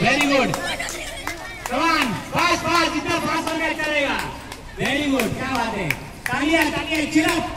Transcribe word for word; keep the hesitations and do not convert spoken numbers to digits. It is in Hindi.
Very good, come on fast fast, जितना फास्ट हो गया चलेगा। वेरी गुड, क्या बात है, तालियां तालियां, चिरप